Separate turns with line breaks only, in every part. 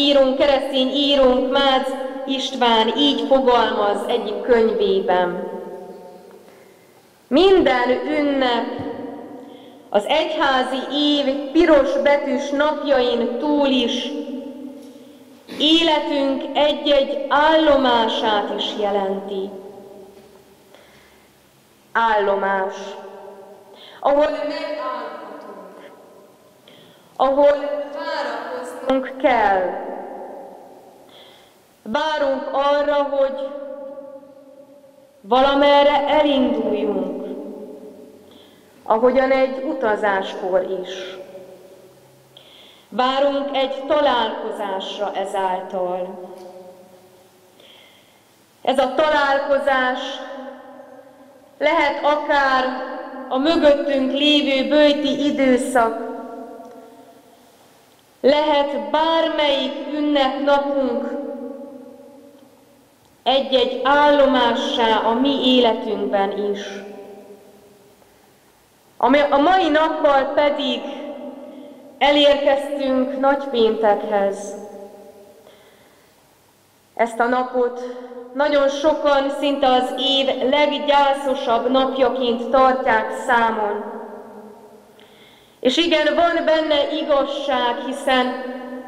keresztény írónk Mácz István így fogalmaz egyik könyvében. Minden ünnep az egyházi év piros betűs napjain túl is életünk egy-egy állomását is jelenti. Állomás, ahol megállhatunk, ahol várakoznunk kell. Várunk arra, hogy valamerre elinduljunk, ahogyan egy utazáskor is. Várunk egy találkozásra ezáltal. Ez a találkozás lehet akár a mögöttünk lévő böjti időszak, lehet bármelyik ünnepnapunk egy-egy állomássá a mi életünkben is. A mai nappal pedig elérkeztünk nagypéntekhez. Ezt a napot nagyon sokan szinte az év leggyászosabb napjaként tartják számon. És igen, van benne igazság, hiszen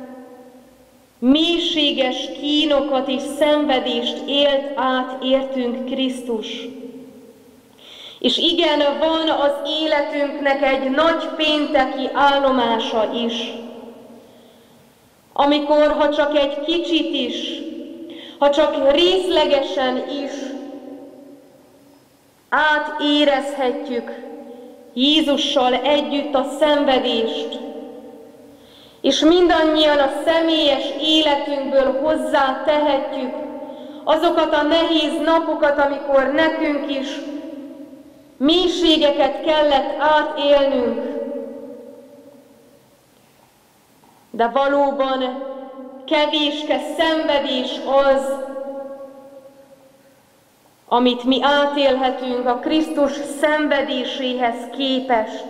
mélységes kínokat és szenvedést élt át értünk Krisztus. És igen, van az életünknek egy nagy pénteki állomása is, amikor, ha csak egy kicsit is, ha csak részlegesen is átérezhetjük Jézussal együtt a szenvedést, és mindannyian a személyes életünkből hozzá tehetjük azokat a nehéz napokat, amikor nekünk is mélységeket kellett átélnünk. De valóban kevéske szenvedés az, amit mi átélhetünk a Krisztus szenvedéséhez képest.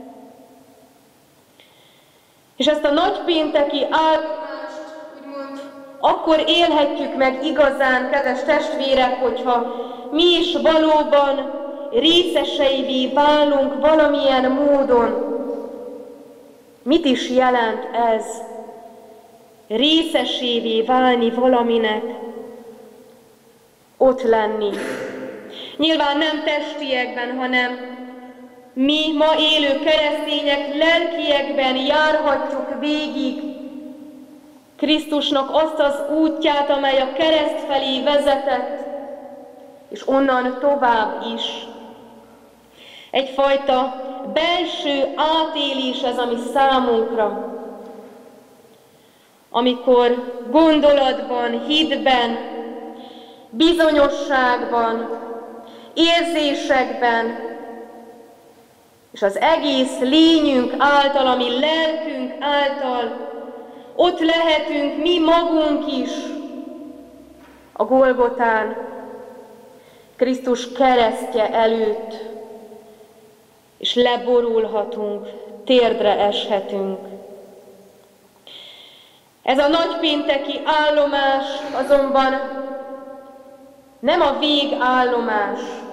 És ezt a nagypénteki állomást úgymond akkor élhetjük meg igazán, kedves testvérek, hogyha mi is valóban részeseivé válunk valamilyen módon. Mit is jelent ez? Részesévé válni valaminek, ott lenni. Nyilván nem testiekben, hanem mi ma élő keresztények lelkiekben járhatjuk végig Krisztusnak azt az útját, amely a kereszt felé vezetett, és onnan tovább is. Egyfajta belső átélés ez, ami számunkra, amikor gondolatban, hitben, bizonyosságban, érzésekben, és az egész lényünk által, ami lelkünk által, ott lehetünk mi magunk is a Golgotán, Krisztus keresztje előtt, és leborulhatunk, térdre eshetünk. Ez a nagypénteki állomás azonban nem a végállomás,